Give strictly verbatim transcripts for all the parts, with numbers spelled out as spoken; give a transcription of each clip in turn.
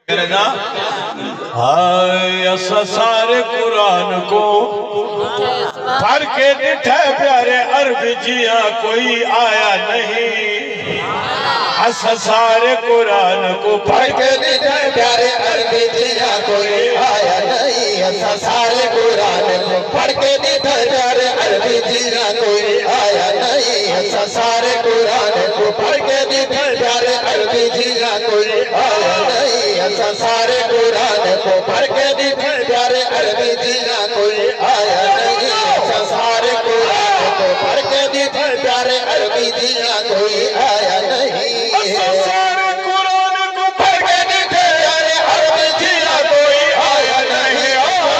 کرنا ہائے اسا سارے قرآن کو پڑھ کے ڈٹھے پیارے عربی جیاں کوئی آیا نہیں اسا سارے قرآن کو پڑھ کے ڈٹھے پیارے عربی جیاں کوئی آیا نہیں اسا سارے قرآن کو پڑھ کے ڈٹھے پیارے عربی جیاں کوئی آیا نہیں اسا سارے قرآن کو پڑھ کے ڈٹھے پیارے عربی جیاں کوئی آیا نہیں اسا سارے قرآن کو پڑھ کے ڈٹھے پیارے عربی جیاں کوئی آیا نہیں اسا سارے قرآن کو پڑھ کے ڈٹھے پیارے عربی جیاں کوئی آیا نہیں اسا سارے قرآن کو پڑھ کے ڈٹھے پیارے عربی جیاں کوئی آیا نہیں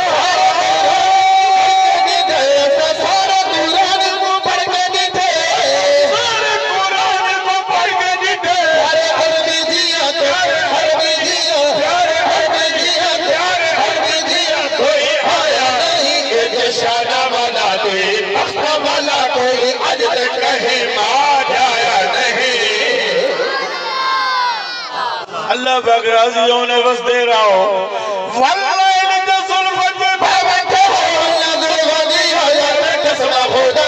اسا سارے قرآن کو پڑھ کے ڈٹھے سارے قرآن کو پڑھ کے ڈٹھے پیارے عربی جیاں کوئی عربی جیاں پیارے عربی جیاں پیارے عربی جیاں کوئی آیا نہیں کہ شانہ والا کوئی اختہ والا کوئی آج تک کہیں ماں جایا نہیں اللہ باق راضیوں نے بس دے رہا ہو واللہ انت ظلمت میں بھاوتے ہو اللہ ظلمت دی آیا میں قسمہ خدا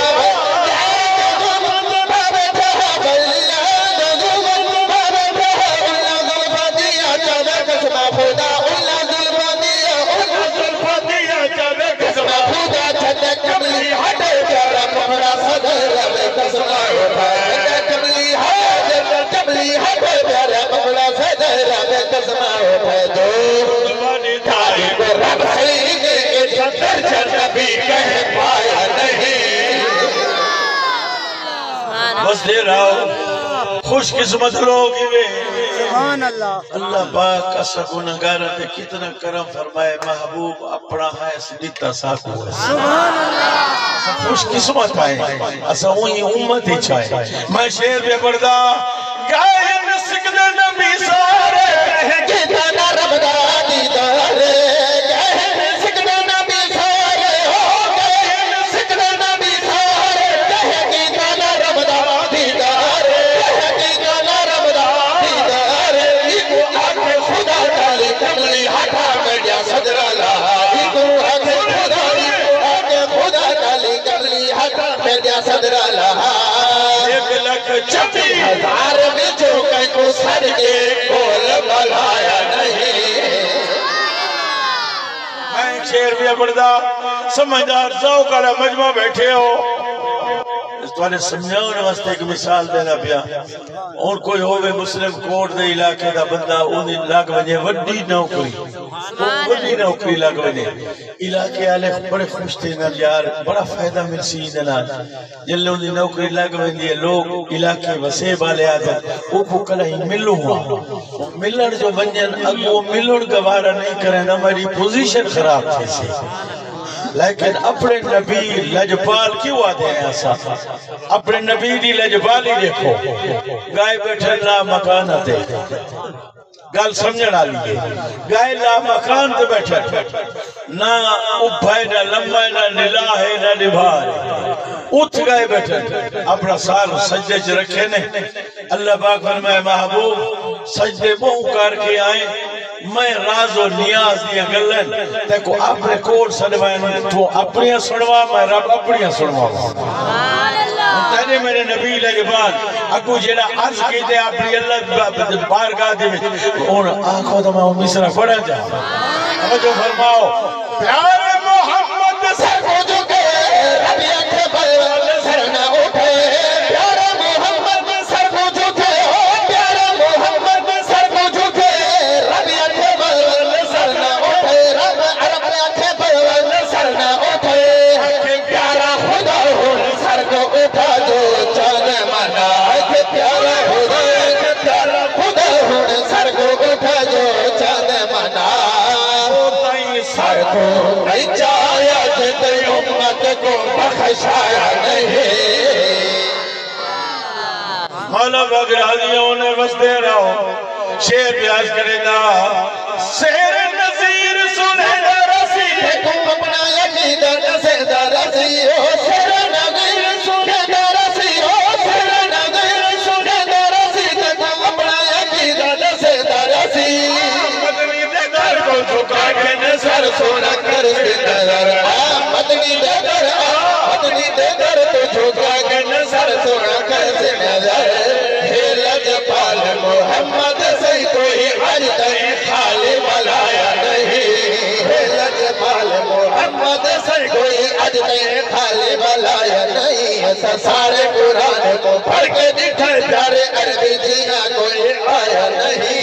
بس دے رہا ہو خوش قسمت لوگ ہوئے سبحان اللہ اللہ پاک کا سگنگارہ تے کتنا کرم فرمائے محبوب اپنا ہے سنیتا ساکو ہے سبحان اللہ خوش قسمت آئے اسا وہی امت ہی چاہے میں شیر بے بردہ گائے نسک دے نبی سارے گیتانا ربدہ دیدارے گائے نسک دے نبی سارے ہو گائے نسک دے نبی سارے گائے گیتانا ربدہ دیدارے گائے گیتانا ربدہ دیدارے ایکو آنکھ خدا ڈالی کملی ہٹا میڈیا صدر اللہ ایکو آنکھ خدا آنکھ خدا ڈالی کملی ہٹا میڈیا صدر اللہ ایک لکھ چھپی ہزار میں جو کئی کو سر کے کول بلایا نہیں میں ایک شیر بھی پڑھدا سمجھدار سو کڑا مجمع بیٹھے ہو اس تو انہیں سمجھاؤں واسطے ایک مثال دینا پیا اور کوئی ہوئے مسلم کوٹ دے علاقے دا بندہ انہیں لگ وجہ وڈی نوکری وڈی نوکری لگ وجہ علاقے آلے بڑے خوش تھے نا یار بڑا فائدہ ملسی دینا جن لوگ انہیں نوکری لگ وجہ لوگ علاقے وسیع والے آدھے وہ کو کلہی ملو ہوا ملن جو بنجن اگو ملن گوارا نہیں کریں ہماری پوزیشن خراب تھی سے لیکن اپنے نبی لجبال کیوں آدھے ہیں ایسا اپنے نبی دی لجبالی دیکھو گائے بیٹھے لا مکان آتے گال سمجھنا لیے گائے لا مکان تے بیٹھے نہ اپھائے نہ لمبائے نہ نلاہے نہ نبھارے اٹھ گئے بیٹھے اپنا سال سجدے چ رکھے نے اللہ پاک فرمائے محبوب سجدے بہو کر کے آئیں میں راز و نیاز دیا گلن دیکھو اپنے کول سنوائیں تو اپنیاں سنوا میں رب اپنیاں سنوا تیرے میرے نبی لجبال اگو جیڑا عرض کی دے اپنی اللہ بارگاہ دے اور آنکھوں تو میں مصرہ پڑھا جا اب جو فرماؤ پیارے محمد سر کو جو کہ ربی اکھے بلوال سر نہ اٹھے پیارے محمد سر کو جو کہ پیارے محمد سر کو جو کہ ربی اکھے بلوال سر نہ اٹھے رب عرب اکھے بلوال سر نہ اٹھے پیارا خدا ہو سر کو اٹھا جو چانے منا پیارا خدا پیارا خدا ہو سر کو اٹھا جو چانے منا سر کو نہیں چاہیا جتے امت کو بخشایا نہیں مولا بغرازیوں نے بس دے رہا ہوں شیر بیاز کرے گا سیر نظیر سنے دا رسی تم اپنا یقید نسے دا رسی ہو سیر نظیر سنے دا رسی ہو سیر نظیر سنے دا رسی تم اپنا یقید نسے دا رسی مدنی سر سونا کر سے نظر آ مدنی دے در آ مدنی دے در تو جھوکا گن سر سونا کر سے نظر ہے لجپال محمد سے کوئی آج تک خالی بلایا نہیں ہے لجپال محمد سے کوئی آج تک خالی بلایا نہیں ایسا سارے قرآن کو پڑھ کے دکھائے پیارے عربی جینا کوئی آیا نہیں